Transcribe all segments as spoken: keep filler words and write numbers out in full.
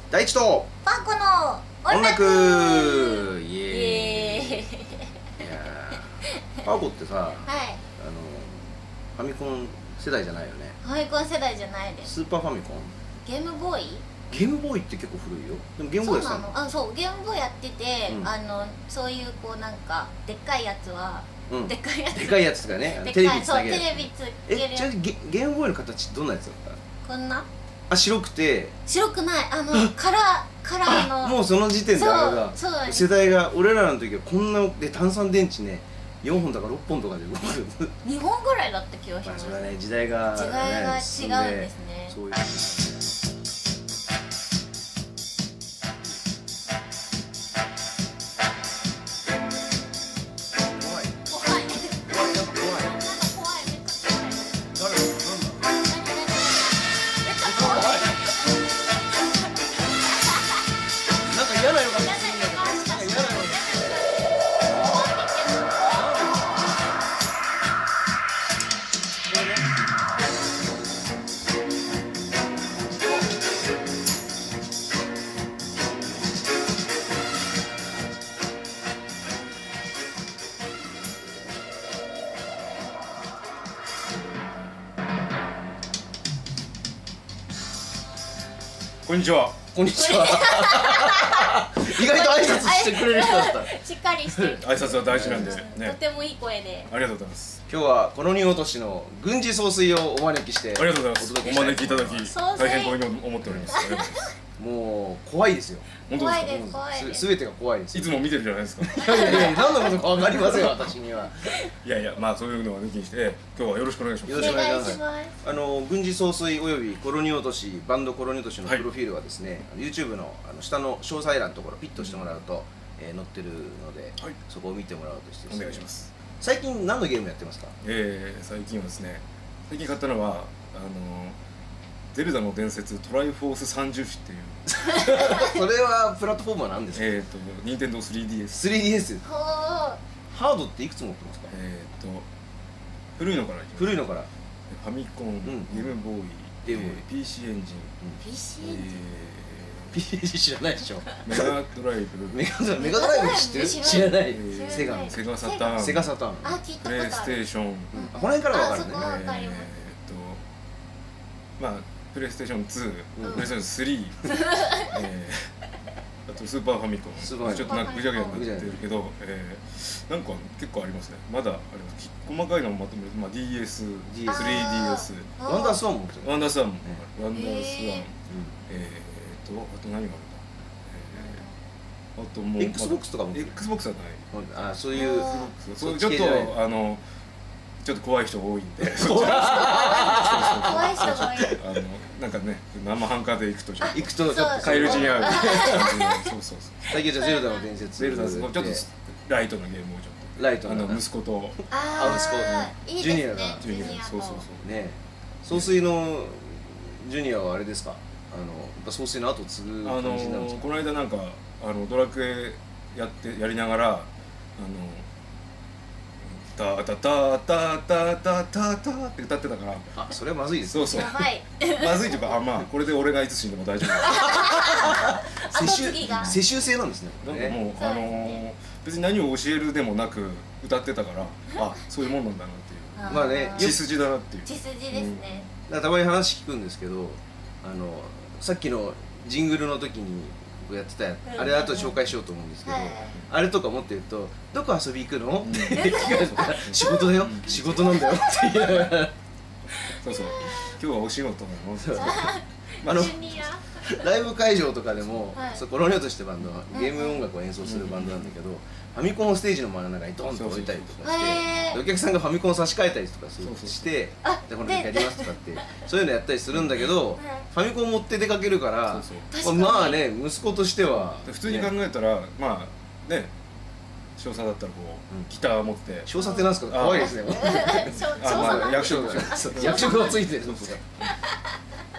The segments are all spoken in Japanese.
大地とパーコの音楽イエーイ。 イエーイ。 いやーパーコってさ、 はい。 あのファミコン世代じゃないよね。 ファミコン世代じゃないです。 スーパーファミコン、 ゲームボーイ？ ゲームボーイって結構古いよ。でもゲームボーイやってたの？ そうなの？あ、そう、ゲームボーイやってて、 うんあのそういうこうなんかでっかいやつは、 うん、 でっかいやつ。 でかいやつとかね、 でっかいテレビつそうなげるやつ。 テレビつけるやえ、ちなみにゲゲームボーイの形どんなやつだった？ こんな？ あ、白くて白くない、あのカラーカラーの。 もうその時点であれだ。 そうそう。 世代が俺らの時はこんなで単三電池ねよんほんとかろっぽんとかで動く。 にほんぐらいだった気がします。 まあそれはね、時代が、ね、 時代が違うんですね。 そういうこんにちは。こんにちは。意外と挨拶してくれる人だった。 しっかりしてる。 挨拶は大事なんでね。 とてもいい声で。 ありがとうございます。 今日はこの荷落としの軍事総帥をお招きしてありがとうございます。お招きいただき大変光栄に思っております。ありがとうございます。 もう怖いですよ。 本当ですか？ 怖いです怖いです。 すべてが怖いです。 いつも見てるじゃないですか。 いやいやいや、何のことかわかりませんよ、私には。 いやいや、まあそういうのは抜きにして今日はよろしくお願いします。 よろしくお願いします。 お願いしあの軍事総帥およびコロニ落としバンドコロニ落としのプロフィールはですね、はい、YouTube のあの下の詳細欄のところピッとしてもらうと、えー、載ってるので、はい、そこを見てもらおうとしてですね。 お願いします。 最近何のゲームやってますか？ えー、最近はですね、最近買ったのはあのゼルダの伝説トライフォースさんじゅう種っていうそれはプラットフォームは何ですか？ えっと任天堂 スリーディーエス。 スリーディーエス。 ほー。 ハードっていくつ持ってますか？ えっと古いのからいきます。 古いのからファミコン、ゲームボーイ、 ゲームボーイ、 ピーシー エンジン、 ピーシー エンジン、 ピーシー 知らないでしょ。 メガドライブ、 メガメガドライブ知ってる？知らない。セガのセガサターン、 セガサターン、 あ、聞いたことある。 プレイステーション、 この辺からわかるね。 わかります。 えっとまあプレイステーションツー、プレイステーションスリー、あとスーパーファミコン、ちょっとなんかぐちゃぐちゃになってるけど、なんか結構ありますね。まだあります。細かいのもまとめると、まあ ディーエス、スリーディーエス、 ワンダースワンも持ってる。 ワンダースワンも、ワンダースワン、えっとあと何があるか。あともう Xbox とかも Xbox はない。 あ、そういうそうちょっとあのちょっと怖い人多いんで。 怖い人が多い。 あのなんかね生半可で行くとちょっと行くとちょっとカエル地に合う感じで、そうそうそう。 最近じゃゼルダの伝説。 ゼルダのちょっとライトなゲームをちょっと。 ライトあの息子と。 ああ、いいですね。 ジュニアがジュニア、そうそうそうね。総帥のジュニアはあれですか？あのやっぱ総帥の後継ぐ感じなんですか？ この間なんかあのドラクエやってやりながらあのタタタタタタタタって歌ってたから、 あ、それはまずいです。 そうそう。 やばい。 まずいというか、あ、まあこれで俺がいつ死んでも大丈夫。 世襲世襲制なんですね。 なんかもうあの別に何を教えるでもなく歌ってたから、あ、そういうもんなんだなっていう。 まあね、 血筋だなっていう。 血筋ですね。 たまに話聞くんですけど、あのさっきのジングルの時にやってたやつ、あれ後で紹介しようと思うんですけど、あれとか持ってると「どこ遊び行くの？」って聞かれたら「仕事だよ、仕事なんだよ」って言いながら、 そうそう、今日はお仕事なの。 あのライブ会場とかでも、コロニオとしてバンドはゲーム音楽を演奏するバンドなんだけど、ファミコンをステージの真ん中にドンと置いたりとかして、お客さんがファミコンを差し替えたりとかして「じゃあこの曲やります」とかってそういうのやったりするんだけど、ファミコン持って出かけるから、まあね、息子としては普通に考えたら、まあね、少佐だったらこうギター持って、 少佐ってなんですか？怖いですね。 役職役職がついてるんですか？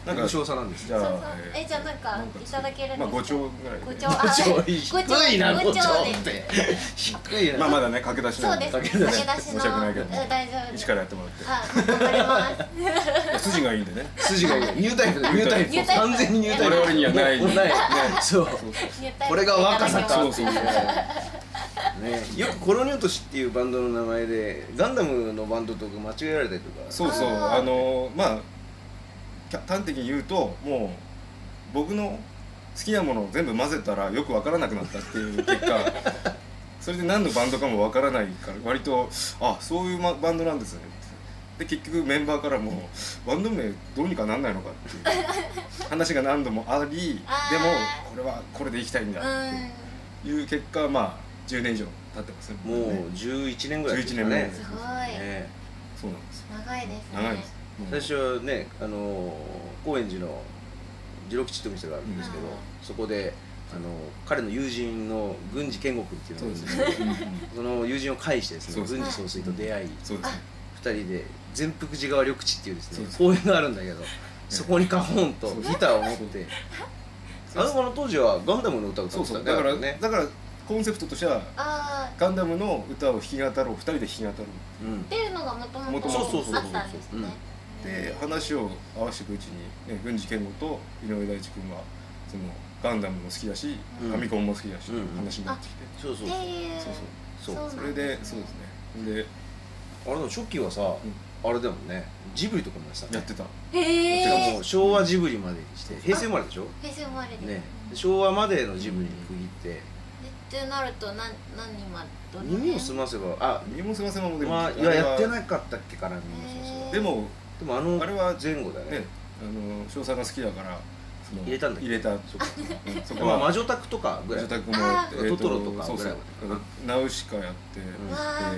なんか少佐なんです。 じゃあえじゃあなんかいただけるんですか。 まあごちょうぐらい。 ごちょう。あ低いなごちょうって。低いな。 まあまだね駆け出しそうです。駆け出しの。 申し訳ないけど。 大丈夫。 一からやってもらって。 あ頑張ります。 筋がいいんでね。 筋がいい。ニュータイプニュータイプ。完全にニュータイプ。 我々にはない。 ない。そう。これが若さか。 そうそう。 ね、よくコロニョトシっていうバンドの名前でガンダムのバンドとか間違えられたりとか。 そうそう、あのまあ端的に言うともう僕の好きなものを全部混ぜたらよく分からなくなったっていう結果それで何のバンドかも分からないから割とあそういう、ま、バンドなんですねで結局メンバーからもバンド名どうにかなんないのかっていう話が何度もありでもこれはこれでいきたいんだっていう結果まあじゅうねん以上経ってますね。 もうじゅういちねんぐらいですね。 すごい。 そうなんです。 長いですね。 長いです。 最初はね、あの高円寺の次郎吉ってお店があるんですけど、そこであの彼の友人の郡司健吾君っていうのがいるんですけど、その友人を介してですね、郡司総帥と出会い、ふたりで全福寺川緑地っていうですね公園があるんだけど、そこにカホンとギターを持って、あの当時はガンダムの歌を歌ってたんだからね。 だからコンセプトとしてはガンダムの歌を弾き語ろうふたりで弾き語ろうっていうのがもともとあったんですね。 で話を合わせていくうちに郡司健吾と井上大地君はそのガンダムも好きだしファミコンも好きだし話になってきてそうそうそうそうそれでそうですねであれの初期はさあれだもんねジブリとかもやってたへえ昭和ジブリまでにして平成生まれでしょ平成生まれでね昭和までのジブリに区切ってってなると何何今どの耳を澄ませばあ耳を澄ませばもでもまあいややってなかったっけかな耳を澄ませばでもでもあのあれは前後だねあの少佐が好きだから入れたんだ入れたそこは魔女宅とかぐらい魔女宅もやってトトロとかぐらいナウシカやってえっとなんだっ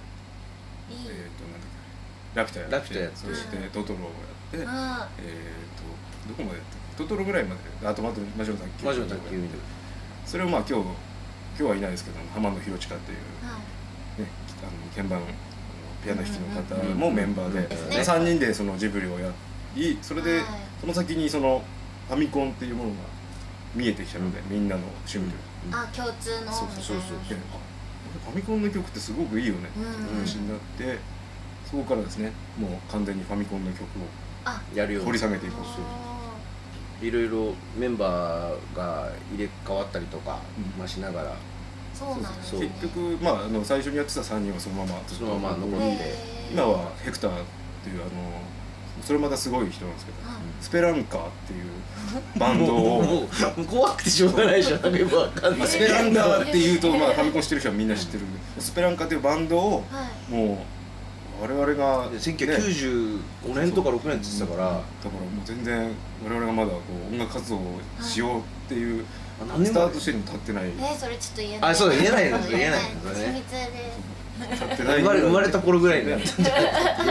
けラピュタやってそしてトトロをやってえっとどこまでやったトトロぐらいまであと魔女の宅急魔女の宅急便それをまあ今日今日はいないですけど浜野博親っていうねあの鍵盤ピアノ弾きの方もメンバーでさんにんでそのジブリをやりそれでその先にそのファミコンっていうものが見えてきたのでみんなの趣味であ共通のそうそうそうファミコンの曲ってすごくいいよねって話になってそこからですねもう完全にファミコンの曲をやるように掘り下げていこういろいろメンバーが入れ替わったりとかましながらそうなんです結局まああの最初にやってたさんにんはそのままそのまま残って今はヘクターっていうあのそれまたすごい人なんですけどスペランカーっていうバンドを怖くてしょうがないじゃんよくわかんないスペランカーっていうとまあファミコン知ってる人はみんな知ってるスペランカーっていうバンドをもう我々がせんきゅうひゃくきゅうじゅうごねんとかろくねんって言ってたからだからもう全然我々がまだこう音楽活動をしようっていうスタートしてるの立ってないえそれちょっと言えないあそう言えないです言えないです秘密で立ってない生まれた頃ぐらいになったんじゃない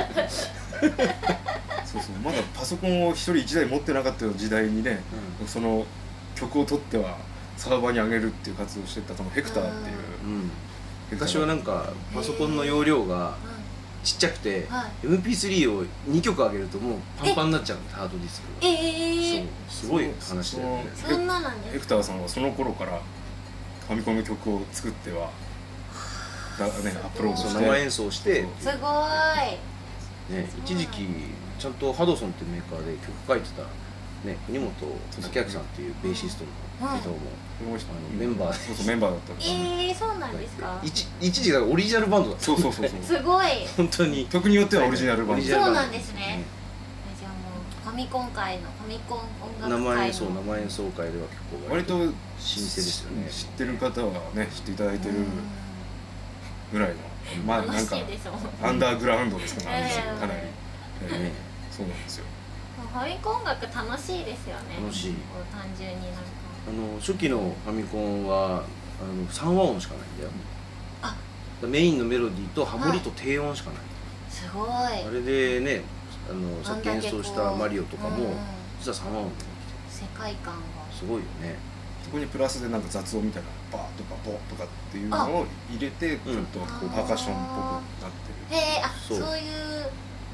そうそうまだパソコンを一人一台持ってなかった時代にねその曲を取ってはサーバーに上げるっていう活動をしてたそのヘクターっていう昔はなんかパソコンの容量がちっちゃくて エムピースリー をにきょく上げるともうパンパンになっちゃうんでハードディスクがええすごい話だよねそんななんですヘクターさんはその頃からファミコンの曲を作ってはだ、ね、アップロードして生演奏してすごいね一時期ちゃんとハドソンっていうメーカーで曲書いてたね国本武明さんっていうベーシストの人もメンバーそうそうメンバーだったええそうなんですか一一時オリジナルバンドだったそうそうそうすごい本当に曲によってはオリジナルバンドそうなんですねじゃあもうファミコン界のファミコン音楽界の生演奏生演奏会では結構割と老舗ですよね知ってる方はね知っていただいてるぐらいのまあなんかアンダーグラウンドですからかなりそうなんですよファミコン音楽楽しいですよね楽しい単純になんかあの初期のファミコンはあのさんわ音しかないんだよあメインのメロディーとハモリと低音しかないすごいあれでねあのさっき演奏したマリオとかも実はさんわ音でできて世界観がすごいよねそこにプラスでなんか雑音みたいなバーとかボーとかっていうのを入れてちょっとこうパーカッションっぽくなってるへえあそういう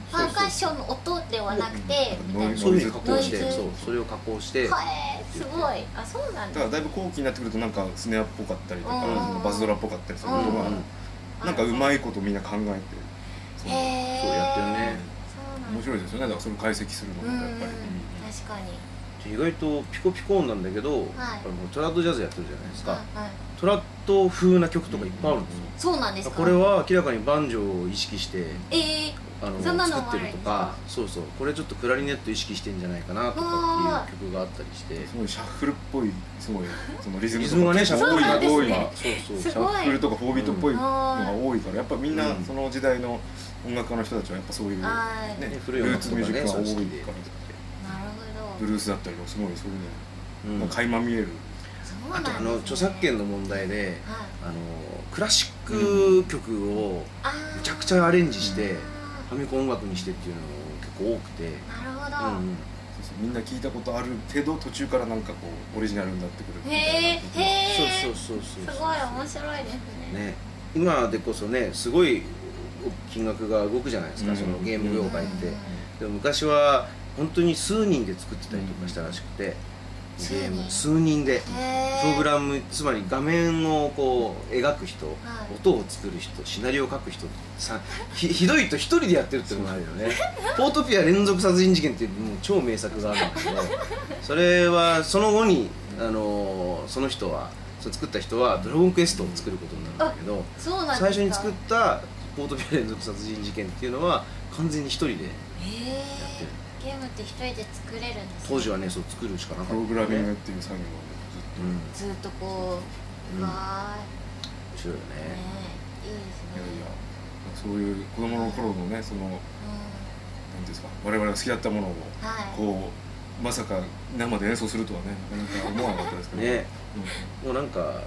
パーカッションの音ではなくてそういうふうに加工して、そうそれを加工して、 はい、すごい。あ、そうなんだ。 だからだいぶ後期になってくるとなんかスネアっぽかったりとかバスドラっぽかったりすることがなんかうまいことみんな考えてそうやってるね。 面白いですよね。だからそれを解析するのがやっぱり確かに意外とピコピコ音なんだけど、トラッドジャズやってるじゃないですか。トラッド風な曲とかいっぱいあるんですよ。 そうなんですか。 これは明らかにバンジョーを意識してえあの作ってるとか、そうそう、これちょっとクラリネット意識してんじゃないかなとかっていう曲があったりして、 すごいシャッフルっぽい、すごいそのリズムリズムがね、シャッフルが多い、 そうそう、シャッフルとかフォービートっぽいのが多いから、やっぱみんなその時代の音楽家の人たちはやっぱそういうねルーツミュージックが多いから、ブルースだったりとかすごいそういうの垣間見える。 あとあの著作権の問題で、あのクラシック曲をめちゃくちゃアレンジしてファミコン音楽にしてっていうの結構多くて、 なるほど、うん、 みんな聞いたことあるけど途中からなんかこうオリジナルになってくるみたいな。 へえ、へえ、 そうそうそうそう、 すごい面白いですね。 ね、今でこそねすごい金額が動くじゃないですか、うん、そのゲーム業界って、うん、でも昔は本当に数人で作ってたりとかしたらしくて、ゲーム数人でプログラム、つまり画面をこう描く人、はい、音を作る人、シナリオを書く人さ ひ, ひどいと一人でやってるっていうのもあるよね。ポートピア連続殺人事件っていうもう超名作があるんだけど、それはその後にあのその人はその作った人はドラゴンクエストを作ることになるんだけど、最初に作ったポートピア連続殺人事件っていうのは完全に一人でやってる。 ゲームって一人で作れるんですか？ 当時はね、そう作るしかなかった、ね、 プログラミングっていう作業をずっと、うん、ずっとこう、うん、わー面白いよね。ね、 いいですね。いやいや、 そういう子供の頃のね、その、うん、なんていうんですか、我々が好きだったものを、はい、こうまさか生で演奏するとはね、なかなか思わなかったですけどね。 うん、もうなんかあの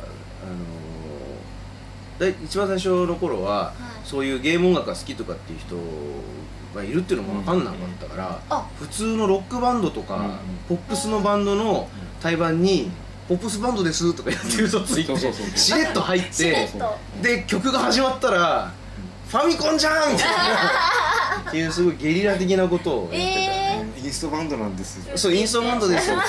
ー、一番最初の頃は、はい、そういうゲーム音楽が好きとかっていう人がいるっていうのも分かんなかったから、うん、普通のロックバンドとか、うん、ポップスのバンドの対バンに「ポップスバンドです」とかやってる人ついてしれっと入ってで曲が始まったら「ファミコンじゃん!」みたいなっていうすごいゲリラ的なことをやってたね。 インストバンドなんですよ。 そう、インストバンドですよ。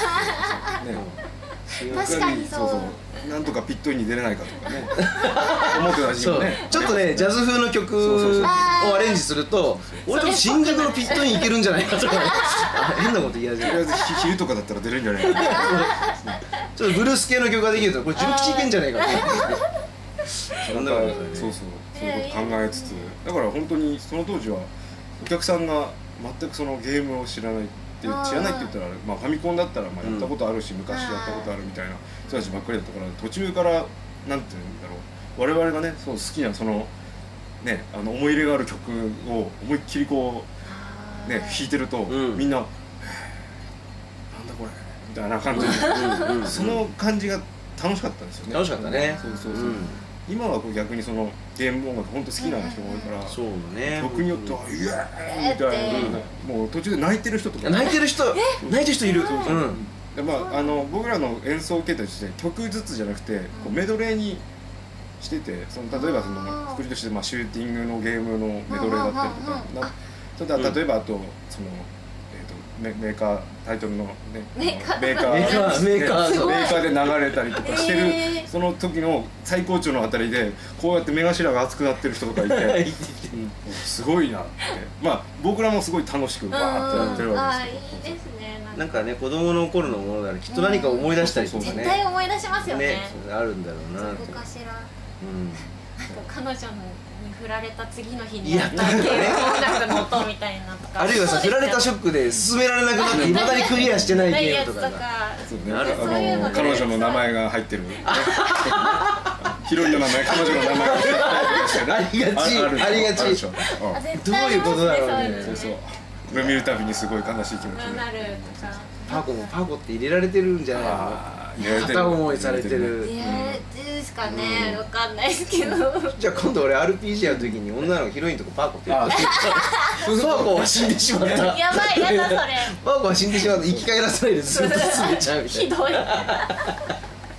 確かにそう。 なんとかピットインに出れないかとかね思ってたしね。 ちょっとねジャズ風の曲をアレンジすると俺と新宿のピットインいけるんじゃないかとか変なこと言い始める。 昼とかだったら出るんじゃないかちょっとブルース系の曲ができるとこれじゅうろくちいけんじゃないかとかなんかそうそうそういうこと考えつつ、だから本当にその当時はお客さんが全くそのゲームを知らない知らないって言ったら、まあ、ファミコンだったらまあやったことあるし、うん、昔やったことあるみたいな人たちばっかりだったから、途中からなんていうんだろう、我々がねそう好きなそのねあの思い入れがある曲を思いっきりこうね弾いてると、うん、みんな「なんだこれ」みたいな感じでその感じが楽しかったんですよね。 楽しかったね。 そうそうそう、うん、今はこう逆にそのゲーム音楽本当好きな人が多いから、 そうね、 曲によっては「イエーイ!」みたいな、もう途中で泣いてる人とか泣いてる人泣いてる人いる。 でまああの僕らの演奏形態として曲ずつじゃなくてこうメドレーにしてて、その例えばその作りとしてまあシューティングのゲームのメドレーだったりとか、それと例えばあとそのメーカータイトルのねメーカーメーカーメーカーメーカーで流れたりとかしてる、えー、その時の最高潮のあたりでこうやって目頭が熱くなってる人とかいてすごいなって、まあ僕らもすごい楽しくバーってやってるわけですけど、いいですね。 なんかね子供の頃のものならきっと何か思い出したりとかね、 絶対思い出しますよね。 ね、あるんだろうなって。 どこかしら、 うん、 なんか彼女に振られた次の日にやったゲーム音楽の音みたいなとか、 あるいはさ振られたショックで進められなくなっていまだにクリアしてないゲームとかさ、彼女の名前が入ってるヒロインの名前、彼女の名前がありがちありがち。どういうことだろうね。 そうそう、これ見るたびにすごい悲しい気持ちになる。 パコもパコって入れられてるんじゃないの？片思いされてる。 えー、ですかね、わかんないですけど。 じゃあ今度俺 アールピージー やるときに女の子ヒロインとこパコって言って、パコは死んでしまった。 やばい、やだそれ。 パコは死んでしまった。生き返らせないでずっと進めちゃうみたいな。 ひどい。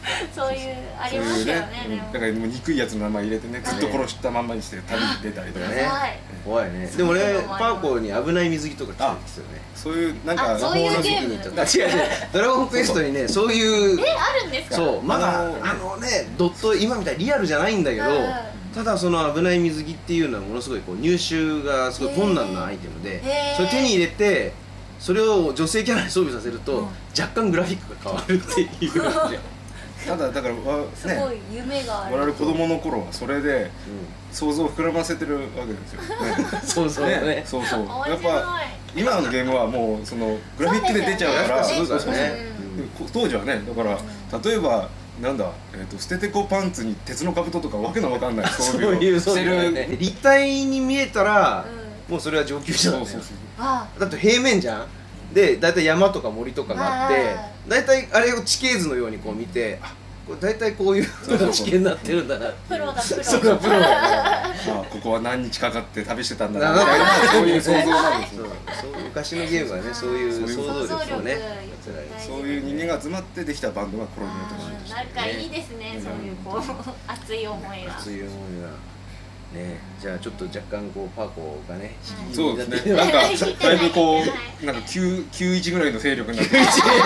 そういうありますよね。でもだからもう憎いやつの名前入れてね、ずっと殺したまんまにして旅に出たりとかね。 怖いね。でもね、パーコに危ない水着とか着てるんですよね。 そういうなんかそういうゲーム。 違う違う。ドラゴンクエストにね、そういうえあるんですか。 そう、まだあのね、ドット今みたいにリアルじゃないんだけど。ただその危ない水着っていうのはものすごいこう入手がすごい困難なアイテムで、それ手に入れてそれを女性キャラに装備させると若干グラフィックが変わるっていうただだからすごい夢がある。 我々子供の頃はそれで想像を膨らませてるわけですよ。 そうそうね。 そうそう。やっぱ今のゲームはもうそのグラフィックで出ちゃうから、そうそうそう。当時はね、だから例えばなんだ、えーと捨ててこパンツに鉄の兜とかわけのわかんない装備をしてる。 立体に見えたらもうそれは上級者だね。だって平面じゃん。でだいたい山とか森とかがあってだいたいあれを地形図のようにこう見て、あこれだいたいこういう地形になってるんだな。 プロだプロ。 そうかプロだね。 まあここは何日かかって旅してたんだなみたいなそういう想像なんですよ。 昔のゲームはねそういう想像力をね。 そういう人間が集まってできたバンドがコロニーとして、なんかいいですね、そういうこう熱い思いが。 熱い思いがね、じゃあちょっと若干こうパーコがね、 そうですね。なんかだいぶこうなんか九九一ぐらいの勢力になって、だいぶそう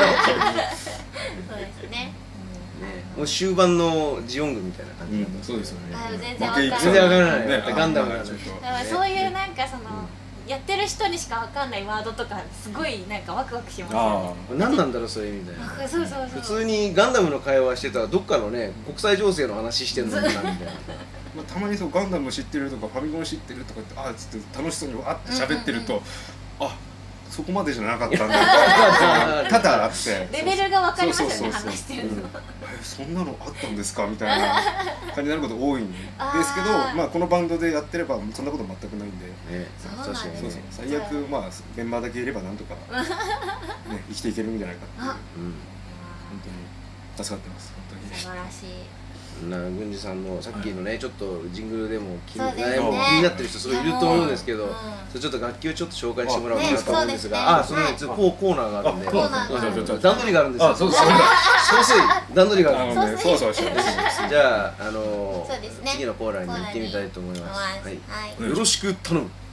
ですね。 もう終盤のジオングみたいな感じ。 そうですよね。 全然わからない。 全然わからない。ガンダムがちょっと。 そういうなんかその。やってる人にしかわかんないワードとかすごいなんかワクワクしますよね。 何なんだろうそれみたいな。 そうそうそう。 普通にガンダムの会話してたらどっかのね国際情勢の話してんのになみたいな。 まあたまにそうガンダム知ってるとかファミコン知ってるとかってあっつって楽しそうにわって喋ってると、あそこまでじゃなかったんだ多々あってレベルがわかりますよね話してるの。 そんなのあったんですかみたいな感じになること多いんですけど、まあこのバンドでやってればそんなこと全くないんで、 そうなんですね。 最悪まあメンバーだけいればなんとかね生きていけるんじゃないかっていう、本当に助かってます。本当に素晴らしい。 な郡司さんのさっきのねちょっとジングルでも気になってる人すごいいると思うんですけど、それちょっと楽器をちょっと紹介してもらおうかなと思うんですが、あそのこうコーナーがあるんで段取りがあるんですよ。そうそうそう段取りがあるんで、 そうそうそう。 じゃああの次のコーナーに行ってみたいと思います。よろしく頼む。